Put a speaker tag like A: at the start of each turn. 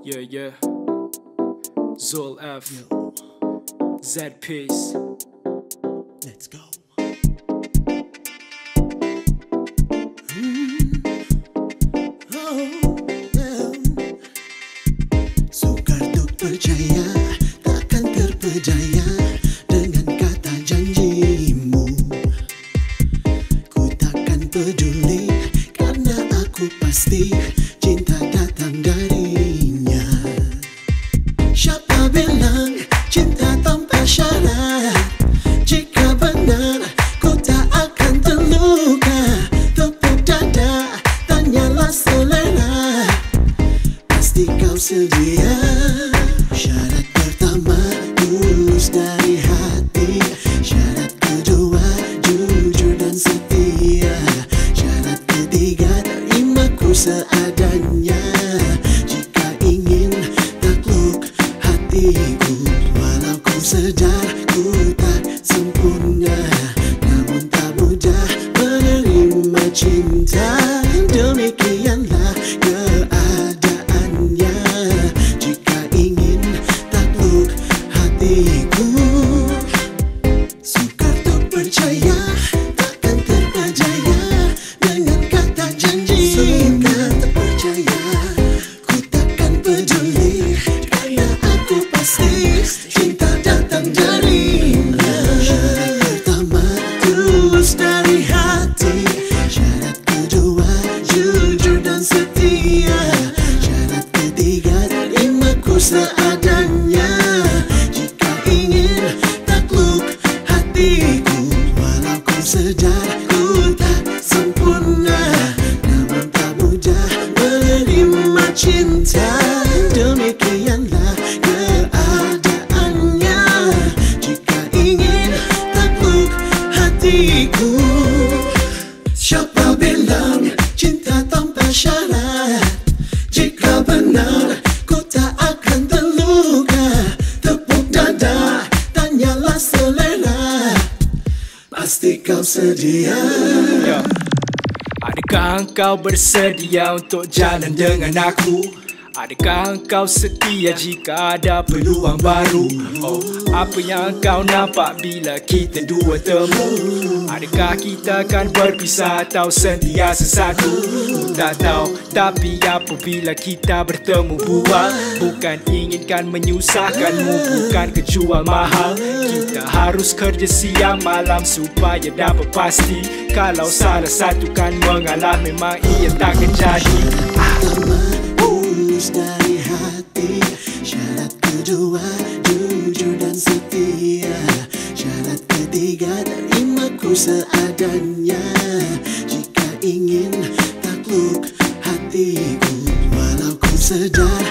A: Yeah. Zol F. Z Peace.
B: Let's go. Sukar untuk percaya, takkan terpejaya dengan kata janjimu. Ku takkan peduli karena aku pasti cinta datang darinya. Siapa bilang cinta tanpa syarat? Jika benar ku tak akan terluka. Tepuk dada, tanyalah selera, pasti kau sedia. Syarat pertama, tulus dari hati. Syarat kedua, jujur dan setia. Syarat ketiga, terimaku seadanya. Jika ingin takluk hatiku, walau ku sedar ku tak sempurna, namun tak mudah menerima cinta. Demikianlah keadaannya. Jika ingin takluk hatiku, sukar untuk percaya, takkan terpejaya dengan kata janji. Sukar terpercaya, ku takkan peduli karena aku pasti cinta datang darinya. Syarat pertama, tulus dari hati. Syarat kedua, jujur dan setia. Syarat ketiga, terimaku seadanya. Jika ingin takluk hatiku, walau ku sedar ku tak sempurna, namun tak mudah menerima cinta. Demikianlah keadaannya. Jika ingin takluk hatiku, siapa bilang cinta tanpa syarat? Jika benar ku tak akan terluka. Tepuk dada, tanyalah selera, pasti kau sedia.
A: Adakah engkau bersedia untuk jalan dengan aku? Adakah engkau setia jika ada peluang baru? Oh, apa yang engkau nampak bila kita dua temu? Adakah kita akan berpisah atau sentiasa satu? Ku tak tahu, tapi apabila kita bertemu bual, bukan inginkan menyusahkanmu, bukan kejual mahal. Kita harus kerja siang malam supaya dapat pasti. Kalau salah satu kan mengalah, memang ia takkan jadi.
B: Tulus dari hati. Syarat kedua, jujur dan setia. Syarat ketiga, terimaku seadanya. Jika ingin takluk hatiku, walau ku sedar